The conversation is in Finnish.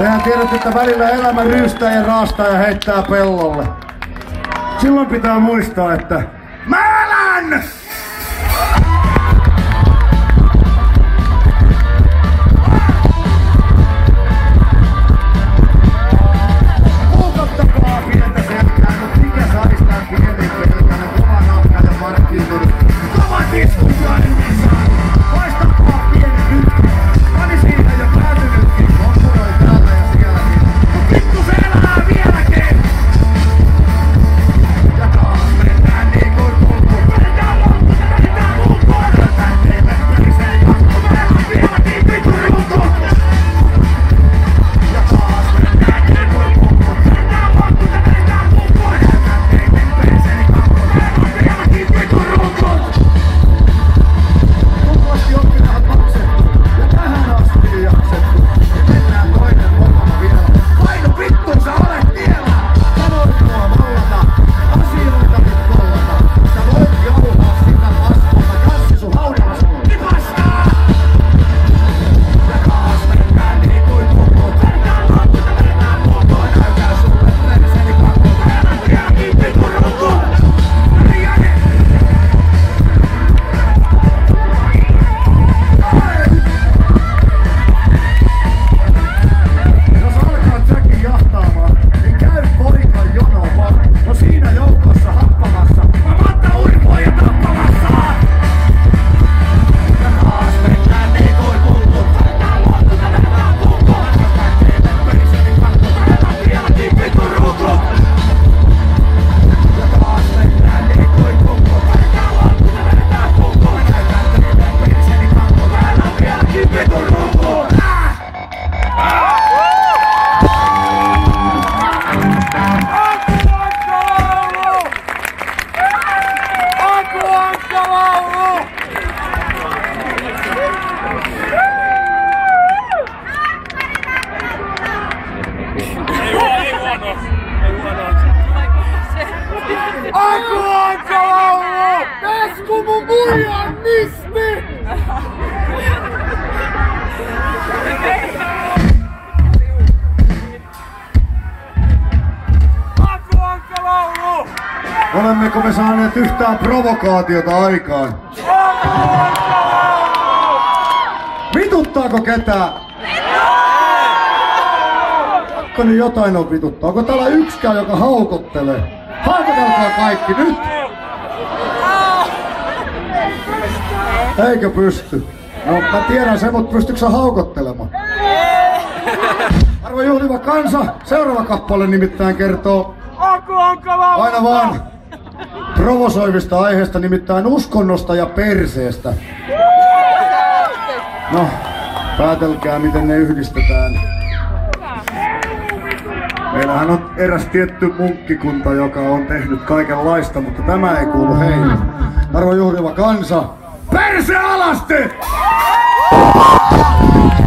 Tehän tiedätte, että välillä elämä ryystää ja raastaa ja heittää pellolle. Silloin pitää muistaa, että mä elän! Puukottakaa pientä selkää, mut mikä saistaan pienen pelkänä, kova nahka ja markkinoinut. Kova diskusioinen lisää! Paistakaa pieni nyt! Pani siinä jo päätynytkin, konkuroi täällä ja sielläkin. Mut vittu se elää vieläkin! Ja taas mennään niin kuin kulku. Vedetään lonkku, se vedetään muukkoon! Vedetään teille periseen jakku, me elää vieläkin vittu runko! Ja taas mennään niin kuin kulku. Vedetään lonkku, se vedetään muukkoon! Vedetään teille periseen jakku, me elää vieläkin vittu runko! Tumpasti oppirahat maksettu, ja tähän asti jaksettu. Ja mennään toinen mokoma vielä. Paino vittu, sä olet tiellä! Sä voit mua vallata, asioita nyt kollata. Sä voit jauhaa sitä vastuuta, kassi sun haudalas mun kipastaa! Ja taas mennään niin kuin kukko. Vedetään lonkku, se vedetään muukkoon. Näytää sulle perseni kakku, mä elän vieläkin vittu runko! Jos alkaa säkin jahtaamaan, niin käy poikan jono vaan. No siinä joukossa happamassa, mä Matta Urpo ja tappamassa! Ja taas mennään niin kuin kukku. Vedetään lonkku, se vedetään muukkoon. Näytää teille periseni kakku, mä elän vieläkin vittu runko! Ja taas mennään niin kuin kukku. Vedetään lonkku, se vedetään muukkoon. Näytää teille periseni kakku, mä elän vieläkin vittu runko! Aku Ankalaulu! Pesku mun muijan nisti! Aku Ankalaulu! Olemmeko me saaneet yhtään provokaatiota aikaan? Vituttaako ketään? Pakko nyt jotain on vituttaa. Onko täällä yksikään, joka haukottelee? Haukotelkaa kaikki nyt! Eikö pysty? No mä tiedän sen, mutta pystytkö sä haukottelemaan? Arvo juhliva kansa, seuraava kappale nimittäin kertoo aina vaan provosoivista aiheista, nimittäin uskonnosta ja perseestä. No, päätelkää miten ne yhdistetään. Meillähän on eräs tietty munkkikunta, joka on tehnyt kaikenlaista, mutta tämä ei kuulu heille. Arvo juhliva kansa, perse alasti!